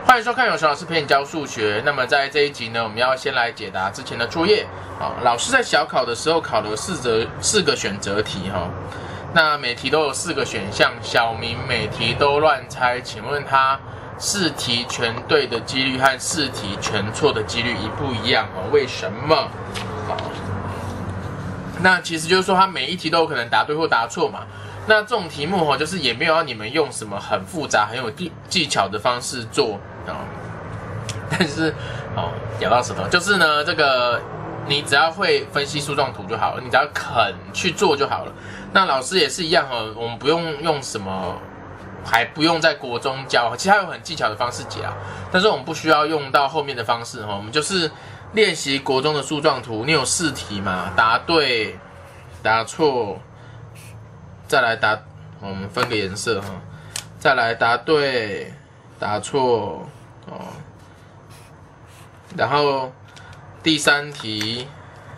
欢迎收看有陈老师陪你教数学。那么在这一集呢，我们要先来解答之前的作业。老师在小考的时候考了四个选择题哈。那每题都有4个选项，小明每题都乱猜，请问他4题全对的几率和4题全错的几率一不一样哦？为什么？那其实就是说他每一题都有可能答对或答错嘛。那这种题目就是也没有要你们用什么很复杂、很有技巧的方式做但是咬到舌头，就是呢，这个你只要会分析树状图就好了，你只要肯去做就好了。那老师也是一样我们不用用什么，还不用在国中教，其实它有很技巧的方式解啊，但是我们不需要用到后面的方式我们就是练习国中的树状图。你有4题嘛，答对、答错。再来答，我们分个颜色再来答对、答错然后第3题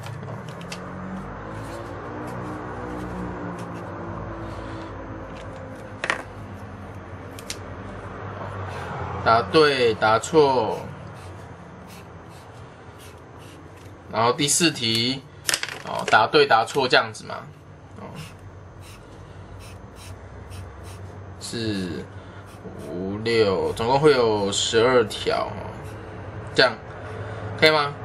答对、答错，然后第4题答对、答错这样子嘛4、5、6，总共会有12条这样可以吗？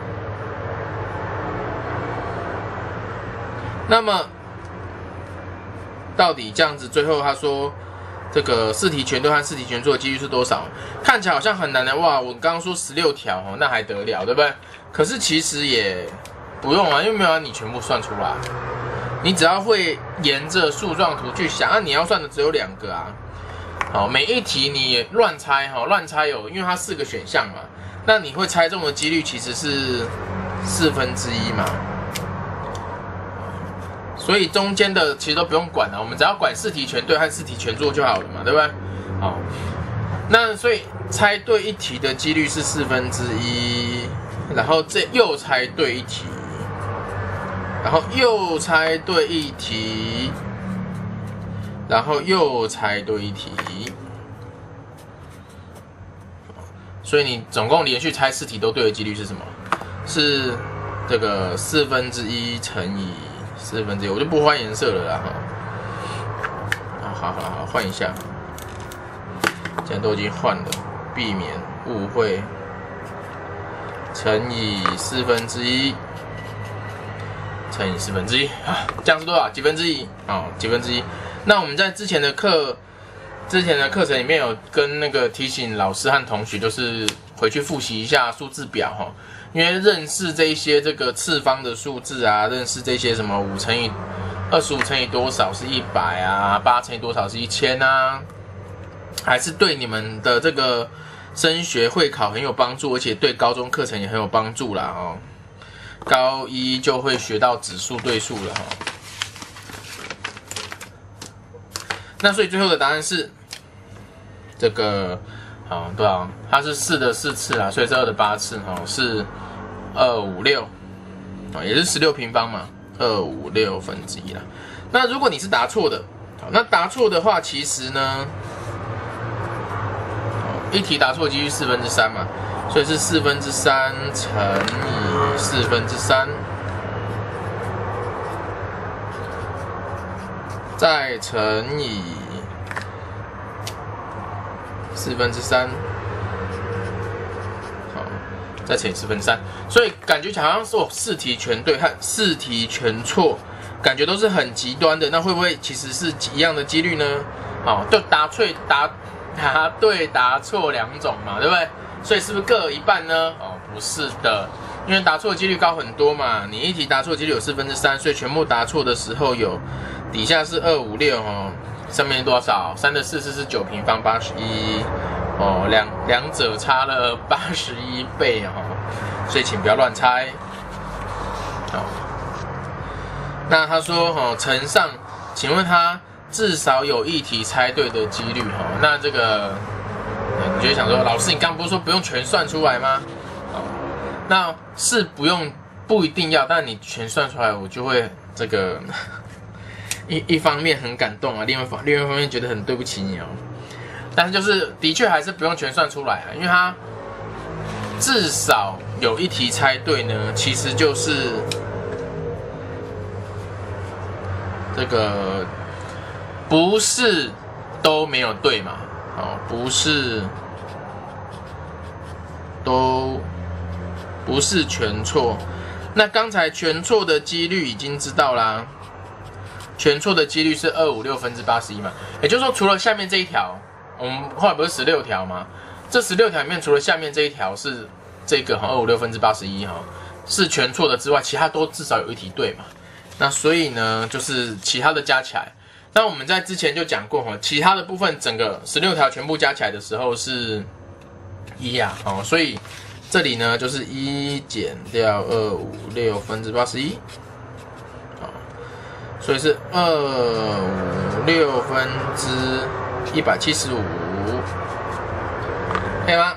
那么到底这样子，最后他说这个4题全对和4题全错的几率是多少？看起来好像很难的哇！我刚刚说16条那还得了，对不对？可是其实也不用因为没有让你全部算出来。你只要会沿着树状图去想你要算的只有2个每一题你乱猜乱猜因为它4个选项嘛，那你会猜中的几率其实是1/4嘛，所以中间的其实都不用管我们只要管4题全对和4题全错就好了嘛，对不对？那所以猜对1题的几率是1/4，然后又猜对1题。然后又猜对1题，然后又猜对1题，所以你总共连续猜4题都对的几率是什么？是这个1/4乘以1/4，我就不换颜色了啦好，换一下，既然都已经换了，避免误会，乘以1/4。乘以1/4这样是多少？几分之一？几分之一。那我们在之前的课程里面有跟那个提醒老师和同学，就是回去复习一下数字表因为认识这一些这个次方的数字认识这些什么5乘以25乘以多少是1008乘以多少是1000还是对你们的这个升学会考很有帮助，而且对高中课程也很有帮助啦高1就会学到指数对数了那所以最后的答案是这个对它是4的4次啦，所以是2的8次是256也是16平方嘛，256分之一啦。那如果你是答错的那答错的话，其实呢1题答错几率3/4嘛，所以是3/4乘以3/4，再乘以3/4，再乘以3/4，所以感觉好像是4题全对和4题全错，感觉都是很极端的。那会不会其实是一样的几率呢？就答对答错2种嘛，对不对？所以是不是各有一半呢？不是的，因为答错的几率高很多嘛。你1题答错的几率有3/4，所以全部答错的时候有底下是256上面多少？3的4次是9平方81两者差了81倍所以请不要乱猜那他说乘上，请问他至少有1题猜对的几率那这个你就会想说，老师你刚不是说不用全算出来吗？那是不一定要，但你全算出来，我就会这个一方面很感动另外一方面觉得很对不起你但是就是的确还是不用全算出来啊，因为它至少有一题猜对呢，其实就是这个不是都没有对嘛，哦，不是全错。那刚才全错的几率已经知道啦，全错的几率是256/81嘛，也就是说除了下面这一条，我们后来不是16条吗？这16条里面除了下面这一条是这个256/81是全错的之外，其他都至少有一题对嘛。那所以呢，就是其他的加起来，那我们在之前就讲过其他的部分整个16条全部加起来的时候是1啊，所以这里呢就是1减掉256/81，所以是256/175，可以吗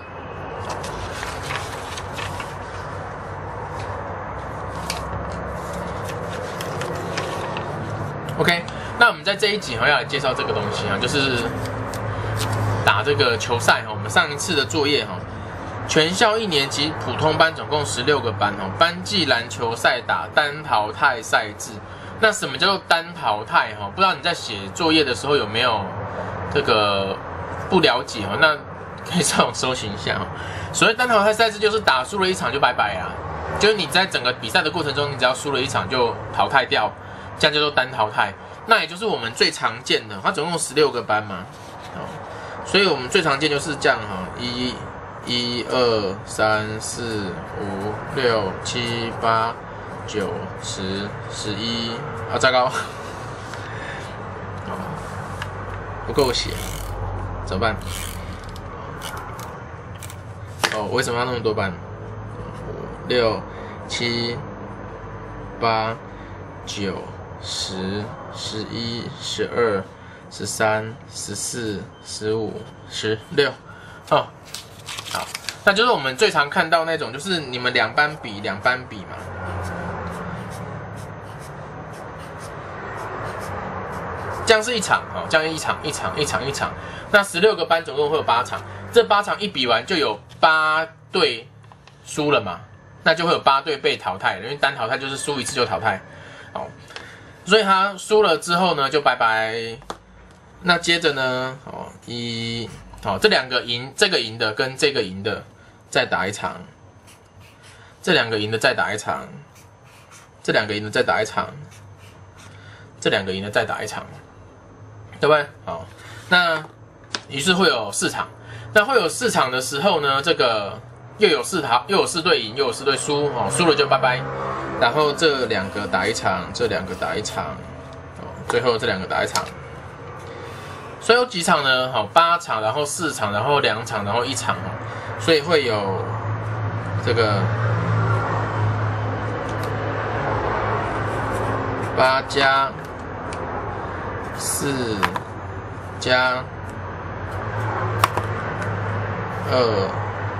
？OK， 那我们在这一集要来介绍这个东西就是打这个球赛我们上一次的作业全校1年级普通班总共16个班班际篮球赛打单淘汰赛制。那什么叫做单淘汰不知道你在写作业的时候有没有这个不了解那可以上网搜寻一下所谓单淘汰赛制就是打输了一场就拜拜啦，就是你在整个比赛的过程中，你只要输了一场就淘汰掉。这样叫做单淘汰，那也就是我们最常见的，它总共16个班嘛，所以我们最常见就是这样1、2、3、4、5、6、7、8、9、10、11，糟糕，不够写，怎么办？为什么要那么多班？5、6、7、8、9、10、11、12、13、14、15、16，好，那就是我们最常看到那种，就是你们两班比嘛。这样是一场，这样一场。那16个班总共会有8场，这8场一比完就有8队输了嘛，那就会有8队被淘汰了，因为单淘汰就是输一次就淘汰，所以他输了之后呢，就拜拜。那接着呢，这两个赢，这个赢的跟这个赢的再打一场，这两个赢的再打一场，这两个赢的再打一场，这两个赢的再打一场，对不对？好，那于是会有4场。那会有4场的时候呢，这个又有4队赢，又有4队输，输了就拜拜。然后这两个打一场，这两个打一场，最后这两个打一场。所以有几场呢？8场，然后4场，然后2场，然后1场所以会有这个8加4加2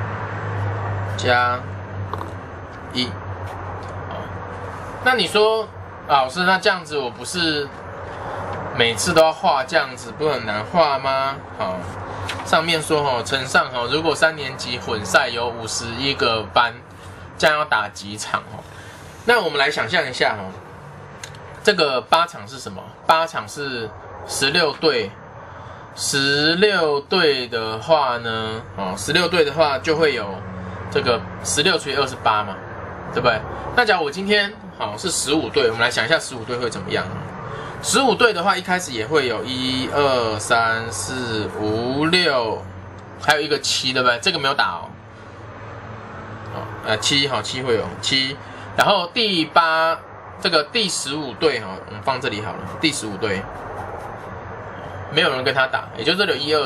加1。那你说，老师，那这样子我不是每次都要画这样子，不很难画吗？上面说乘上如果3年级混赛有51个班，这样要打几场那我们来想象一下这个8场是什么？8场是16队，16队的话呢，16队的话就会有这个16除以28嘛，对不对？那假如我今天是15队，我们来想一下15队会怎么样？15队的话，一开始也会有1、2、3、4、5、6，还有一个7，对不对？这个没有打7会有7，然后第15队我们放这里好了，第15队没有人跟他打，也就是这里有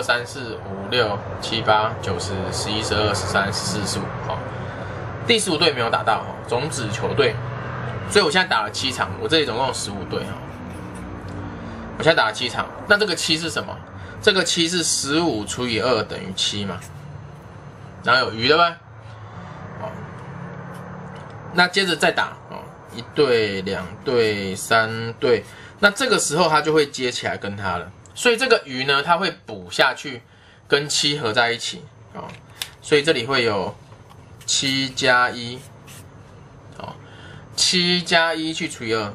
1、2、3、4、5、6、7、8、9、10、11、12、13、14、15，第15队没有打到种子球队，所以我现在打了7场，我这里总共有15队我现在打了7场，那这个7是什么？这个7是15除以2等于7嘛，然后有余对不对？那接着再打1队、2队、3队，那这个时候它就会接起来跟它了，所以这个余呢，它会补下去跟7合在一起啊，所以这里会有7加1，好，7加1去除以2，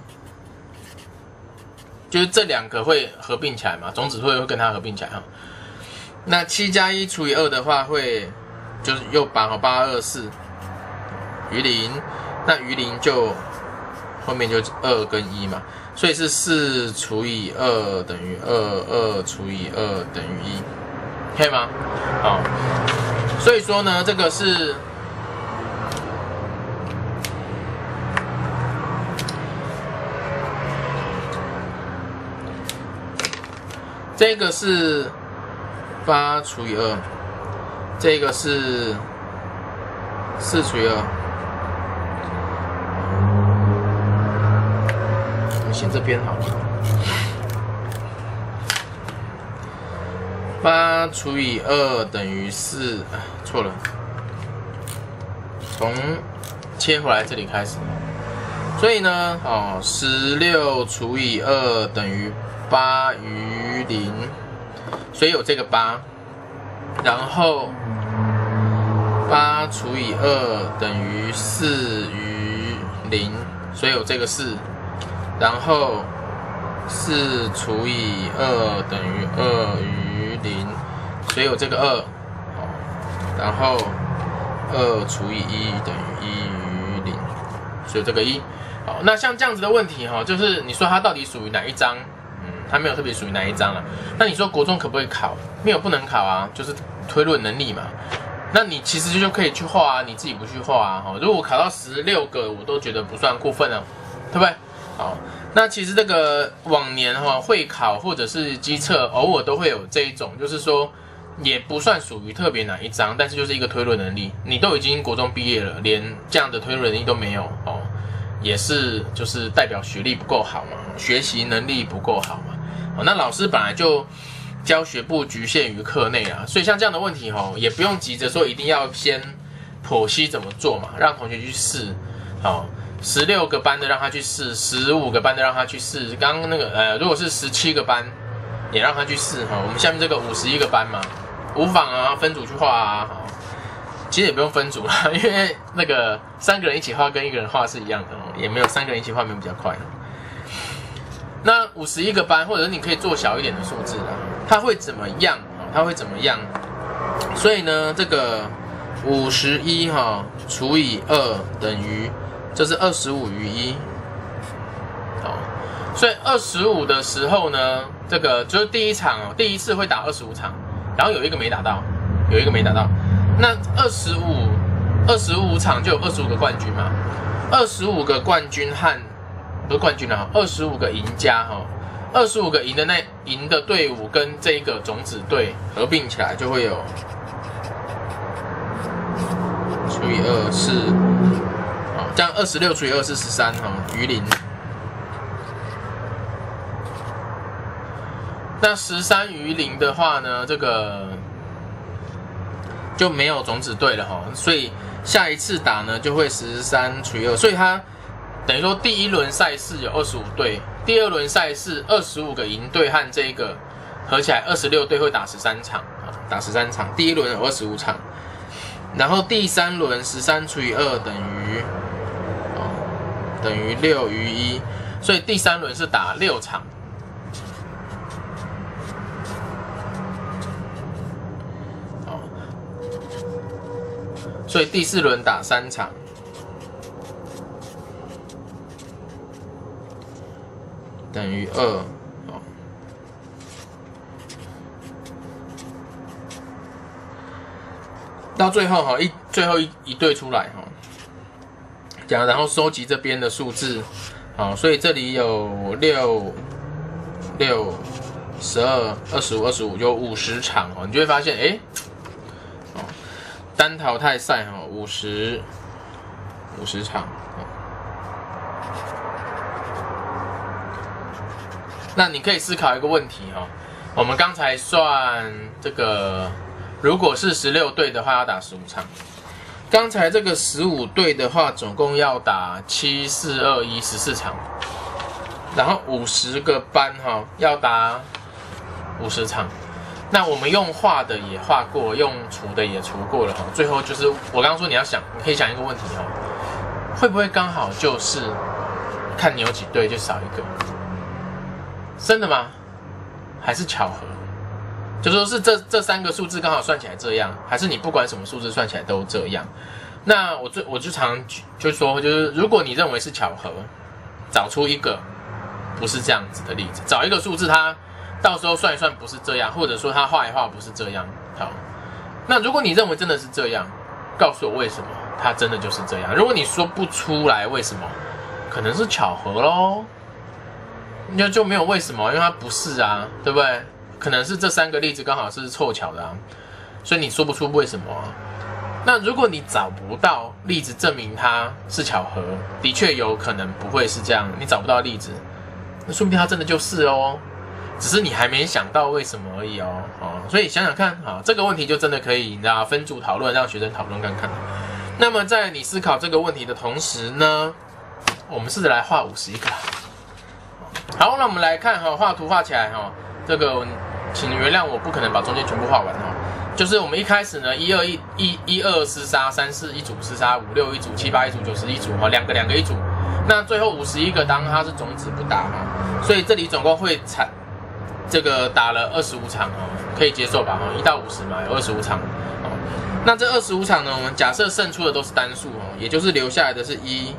就是这两个会合并起来嘛，种子会跟它合并起来哈。那7加1除以2的话会就是又8 824余0，那余0就后面就2跟1嘛，所以是4除以2等于2，2除以2等于1，可以吗？好，所以说呢，这个是这个是8除以2，这个是4除以2。我们写这边好了。8除以2等于4，错了，从切回来这里开始。所以呢，16除以2等于8余0，所以有这个8，然后8除以2等于4余0，所以有这个4，然后4除以2等于2余0，所以有这个2，然后2除以1等于1余0，所以有这个1。好，那像这样子的问题就是你说它到底属于哪一章？它没有特别属于哪一章了。那你说国中可不可以考？没有不能考啊，就是推论能力嘛。那你其实就可以去画啊，你自己不去画啊。如果考到16个，我都觉得不算过分啊，对不对？好，那其实这个往年会考或者是基测，偶尔都会有这一种，就是说也不算属于特别哪一章，但是就是一个推论能力。你都已经国中毕业了，连这样的推论能力都没有也是就是代表学历不够好嘛，学习能力不够好嘛。那老师本来就教学不局限于课内啊，所以像这样的问题也不用急着说一定要先剖析怎么做嘛，让同学去试。好，16个班的让他去试，15个班的让他去试。刚刚那个如果是17个班也让他去试我们下面这个51个班嘛，无妨啊，分组去画啊。其实也不用分组啦，因为那个3个人一起画跟1个人画是一样的也没有3个人一起画没有比较快。那51个班，或者你可以做小一点的数字它会怎么样？它会怎么样？所以呢，这个51除以2等于，这是25余1。好，所以25的时候呢，这个就是第一场第一次会打25场，然后有一个没打到，有一个没打到。那25场就有25个冠军嘛，25个冠军和不是冠军啊，25个赢家25个赢的队伍跟这个种子队合并起来就会有除以2是这样26除以2是13余0。那13余0的话呢，这个就没有种子队了所以下一次打呢就会13除以2，所以它等于说第一轮赛事有25队，第二轮赛事25个赢队和这个合起来26队会打13场打13场，第一轮有25场，然后第三轮13除以2等于6余1，所以第三轮是打6场。所以第4轮打3场，等于2。到最后最后一队出来讲，然后收集这边的数字，所以这里有6、12、25、25，有50场你就会发现单淘汰赛50场。那你可以思考一个问题我们刚才算这个，如果是16队的话要打15场，刚才这个15队的话总共要打7、4、2、1 14场，然后50个班要打50场， 那我们用画的也画过，用除的也除过了哈。最后就是我刚刚说你要想，你可以想一个问题哦，会不会刚好就是看你有几对就少一个？真的吗？还是巧合？就说是这3个数字刚好算起来这样，还是你不管什么数字算起来都这样？那我就常就说，就是如果你认为是巧合，找出一个不是这样子的例子，找一个数字它到时候算一算不是这样，或者说它画一画不是这样。好，那如果你认为真的是这样，告诉我为什么它真的就是这样。如果你说不出来为什么，可能是巧合咯，那就没有为什么，因为它不是啊，对不对？可能是这3个例子刚好是凑巧的啊，所以你说不出为什么啊。那如果你找不到例子证明它是巧合，的确有可能不会是这样，你找不到例子，那说不定它真的就是哦，只是你还没想到为什么而已哦。所以想想看啊，这个问题就真的可以，你知道分组讨论，让学生讨论看看。那么在你思考这个问题的同时呢，我们试着来画51个。好，那我们来看哈，画图画起来哈，这个请原谅我不可能把中间全部画完哈。就是我们一开始呢，12厮杀，34一组厮杀，56一组，78一组，90一组，哈，两个一组。那最后51个，当它是种子不打哈，所以这里总共会这个打了25场哦，可以接受吧？哈，1到50嘛，有25场。那这25场呢，我们假设胜出的都是单数哦，也就是留下来的是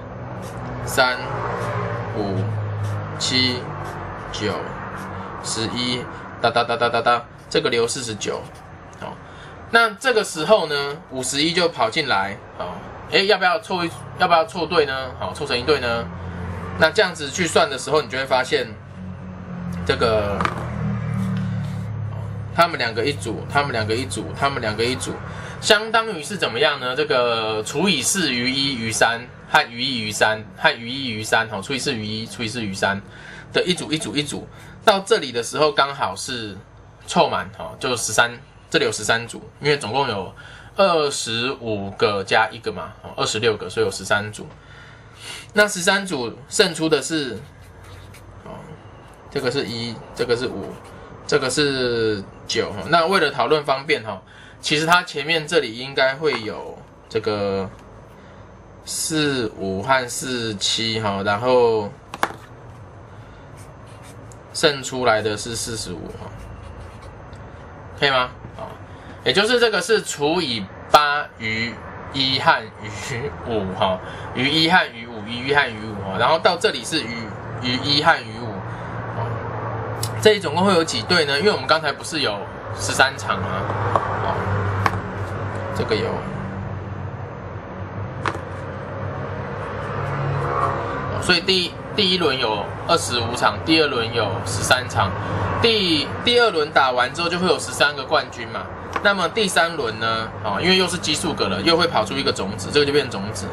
1、3、5、7、9、11，哒，这个留49。好，那这个时候呢，51就跑进来，好，要不要凑对呢？好，凑成一对呢？那这样子去算的时候，你就会发现，这个他们两个一组，相当于是怎么样呢？这个除以4余1余3和余1余3和余1余3，好，除以4余1除以4余3的一组，到这里的时候刚好是凑满，哈，就13。这里有13组，因为总共有25个加1个嘛，26个，所以有13组。那13组胜出的是，这个是1，这个是5，这个是9。那为了讨论方便哈，其实它前面这里应该会有这个4、5和4、7哈，然后胜出来的是45哈，可以吗？也就是这个是除以8余1和余5哈，余1和余5，余1和余5哈，然后到这里是余1和余5，这里总共会有几对呢？因为我们刚才不是有13场吗？这个有，所以第一轮有25场，第二轮有13场，第二轮打完之后就会有13个冠军嘛。那么第3轮呢？因为又是奇数个了，又会跑出一个种子，这个就变种子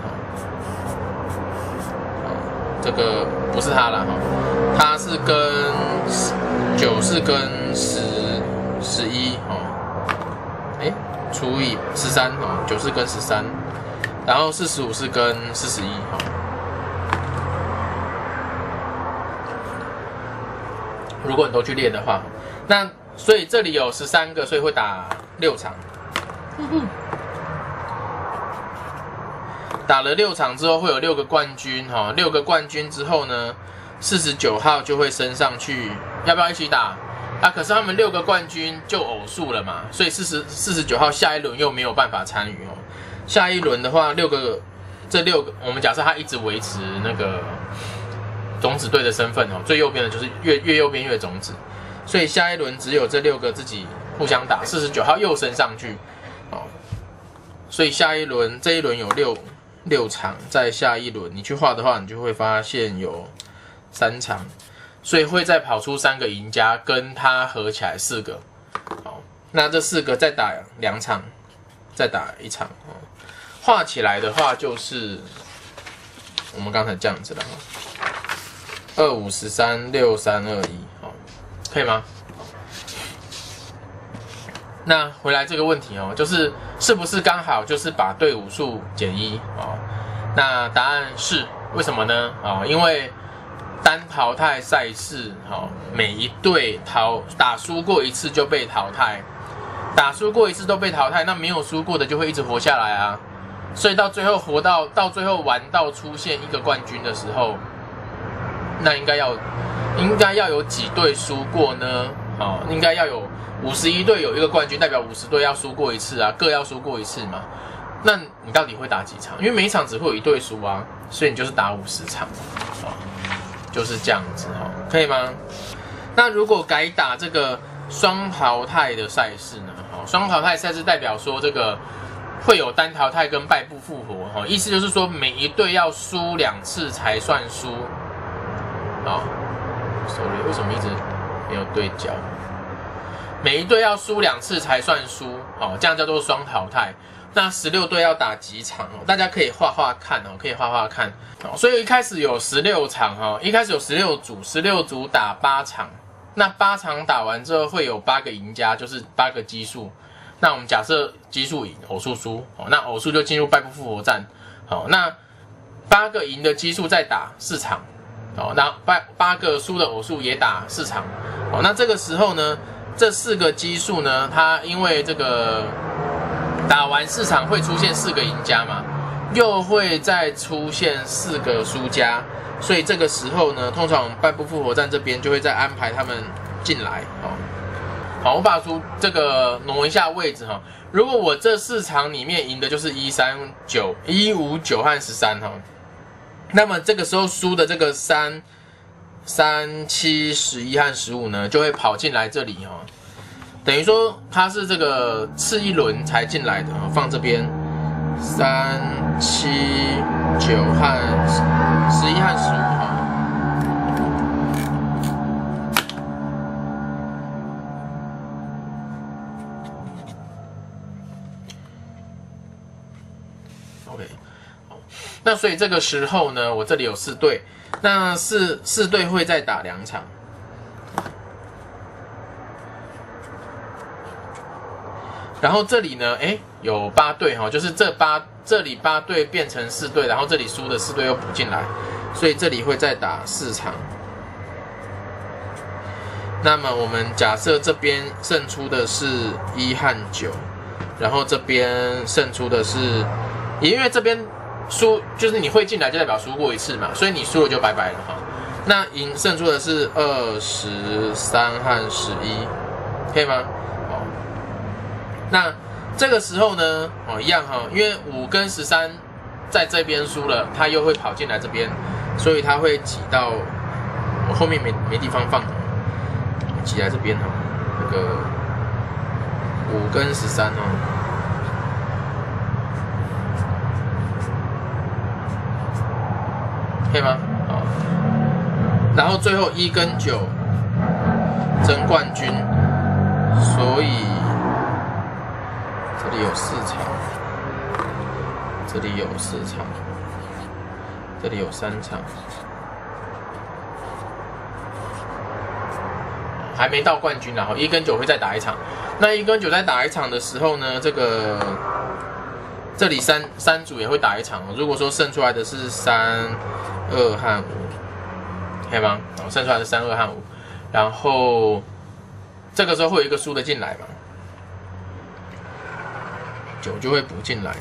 这个不是它啦它是跟9是跟11除以139是跟13，然后45是跟41如果你都去练的话，那所以这里有13个，所以会打6场。打了6场之后会有6个冠军6个冠军之后呢，49号就会升上去，要不要一起打？可是他们6个冠军就偶数了嘛，所以49号下一轮又没有办法参与下一轮的话，这6个，我们假设他一直维持那个种子队的身份最右边的就是越右边越种子，所以下一轮只有这6个自己互相打，49号又升上去所以下一轮这一轮有6场，在下一轮你去画的话，你就会发现有3场，所以会再跑出3个赢家，跟他合起来4个。好，那这4个再打2场，再打1场画起来的话就是我们刚才这样子了25、13、6、3、2、1，可以吗？那回来这个问题就是是不是刚好就是把队伍数减1那答案是，为什么呢？因为单淘汰赛事每一队打输过一次就被淘汰， 打输过一次都被淘汰，那没有输过的就会一直活下来啊。所以到最后到最后玩到出现一个冠军的时候，那应该要有几队输过呢？哦，应该要有51队有一个冠军，代表50队要输过一次啊，各要输过一次嘛。那你到底会打几场？因为每一场只会有一队输啊，所以你就是打50场，哦，就是这样子哈，可以吗？那如果改打这个双淘汰的赛事呢？双淘汰赛事代表说这个会有单淘汰跟败部复活哈，意思就是说每一队要输2次才算输。啊 ，sorry， 为什么一直没有对焦？每一队要输2次才算输，哦，这样叫做双淘汰。那16队要打几场哦？大家可以画画看哦，可以画画看。哦，所以一开始有16场哈，一开始有16组，16组打8场。那8场打完之后会有8个赢家，就是8个奇数。那我们假设奇数赢，偶数输，哦，那偶数就进入败部复活战。好，那8个赢的奇数再打4场。哦，那8个输的偶数也打4场。哦，那这个时候呢，这4个奇数呢，它因为这个打完4场会出现4个赢家嘛，又会再出现4个输家，所以这个时候呢，通常败部复活战这边就会再安排他们进来。哦，好，我把这个挪一下位置哈。如果我这4场里面赢的就是139、159和13哈。那么这个时候输的这个3、7、11和15呢，就会跑进来这里哈，等于说它是这个次一轮才进来的，放这边3、7、9和11和15哈。OK。那所以这个时候呢，我这里有4队，那四队会再打2场，然后这里呢，有8队哈，就是这里8队变成4队，然后这里输的4队又补进来，所以这里会再打4场。那么我们假设这边胜出的是1和9，然后这边胜出的是，也因为这边输就是你会进来就代表输过一次嘛，所以你输了就拜拜了哈。那胜出的是23和11，可以吗？好，那这个时候呢，一样哈，因为5跟13在这边输了，他又会跑进来这边，所以他会挤到我后面没地方放，挤来这边哈，那个5跟13哈。可以吗？好，然后最后1跟9争冠军，所以这里有4场，这里有4场，这里有3场，还没到冠军，然后1跟9会再打1场。那1跟9再打1场的时候呢，这里三组也会打1场。如果说胜出来的是3、2和5，可以吗？胜出来的3、2和5，然后这个时候会有一个输的进来嘛，9就会补进来。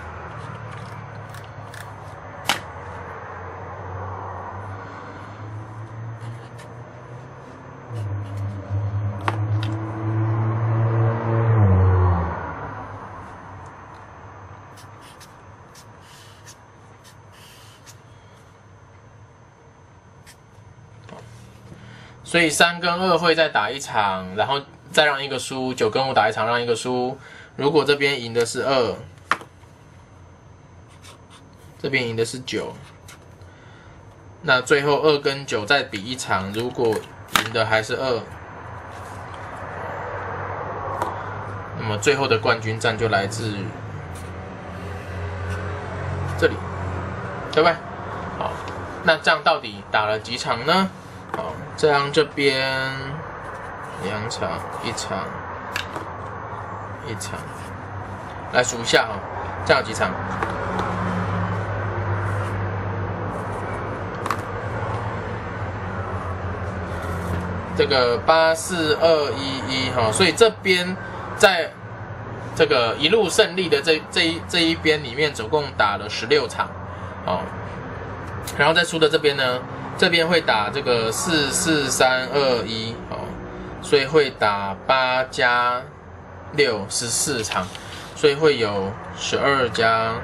所以3跟2会再打1场，然后再让一个输，9跟5打1场让一个输。如果这边赢的是2，这边赢的是9，那最后2跟9再比1场，如果赢的还是2，那么最后的冠军战就来自于这里，对不对？好，那这样到底打了几场呢？好，这样这边2场，1场，1场，来数一下哈，这样有几场？这个8、4、2、1、1哈，所以这边在这个一路胜利的这一边里面总共打了16场，哦，然后在输的这边呢，这边会打这个4、4、3、2、1，哦，所以会打8加6 14场，所以会有12加，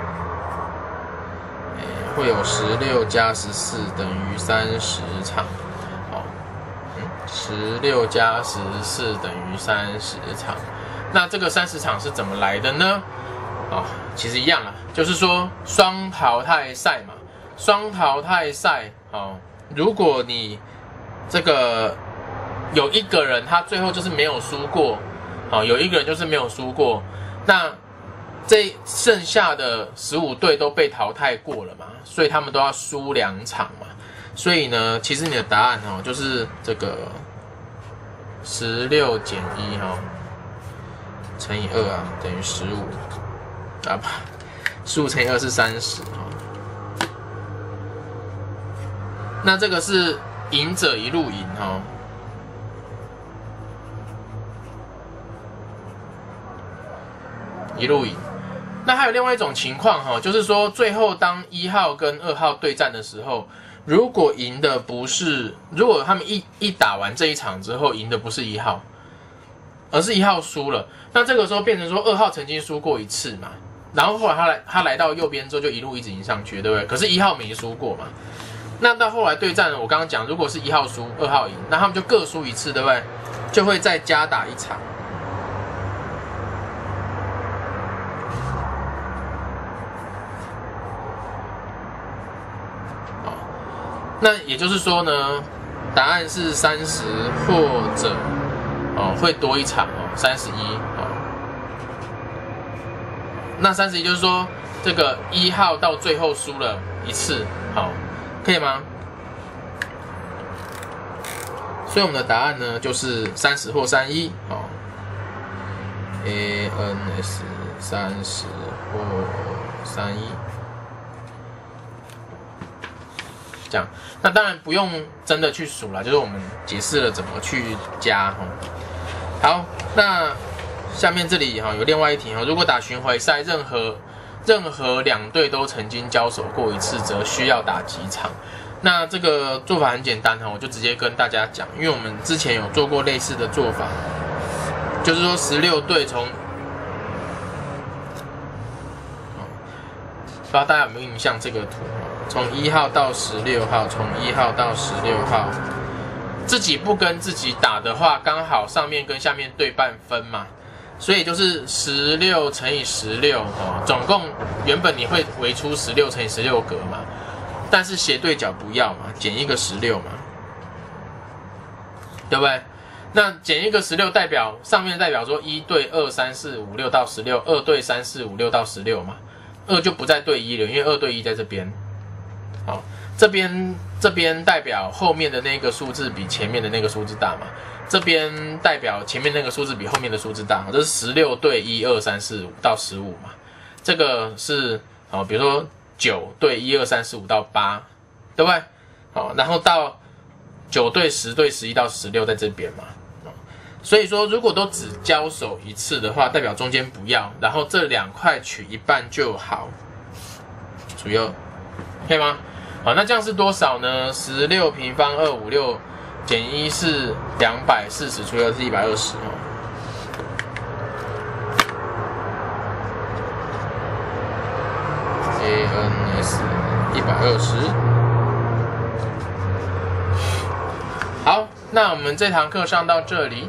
会有16加14等于30场，哦，16加14等于30场。那这个30场是怎么来的呢？哦，其实一样啦，就是说双淘汰赛嘛。双淘汰赛，哦，如果你这个有一个人他最后就是没有输过，哦，有一个人就是没有输过，那这剩下的15队都被淘汰过了嘛，所以他们都要输2场嘛。所以呢，其实你的答案哦，就是这个16减1哈。乘以2啊，等于15啊，15乘以2是30啊。那这个是赢者一路赢哈，一路赢。那还有另外一种情况哈，就是说最后当1号跟2号对战的时候，如果赢的不是，如果他们一打完这一场之后赢的不是1号，而是1号输了。那这个时候变成说2号曾经输过1次嘛，然后后来他来到右边之后就一路一直赢上去，对不对？可是1号没输过嘛。那到后来对战，我刚刚讲，如果是1号输2号赢，那他们就各输1次，对不对？就会再加打1场。好，那也就是说呢，答案是30或者会多1场31。那31就是说，这个1号到最后输了1次，好，可以吗？所以我们的答案呢就是30或31，好 ，ANS 30或31，这样。那当然不用真的去数啦，就是我们解释了怎么去加，好，那下面这里有另外一题，如果打巡回赛，任何2队都曾经交手过1次，则需要打几场？那这个做法很简单，我就直接跟大家讲，因为我们之前有做过类似的做法，就是说16队从，不知道大家有没有印象这个图，从1号到16号，从1号到16号，自己不跟自己打的话，刚好上面跟下面对半分嘛。所以就是16乘以16，总共原本你会围出16乘以16格嘛，但是斜对角不要嘛，减一个16嘛，对不对？那减一个16代表上面代表说1对2、3、4、5、6到16，2对3、4、5、6到16嘛，2就不再对1了，因为2对1在这边。好，这边代表后面的那个数字比前面的那个数字大嘛。这边代表前面那个数字比后面的数字大，这是16对1、2、3、4、5到15嘛。这个是比如说9对1、2、3、4、5到8，对不对？好，然后到9对10对11到16在这边嘛。所以说，如果都只交手1次的话，代表中间不要，然后这2块取一半就好，除以2，可以吗？好，那这样是多少呢？16平方256。减1是240，除以2是120ANS 120。好，那我们这堂课上到这里。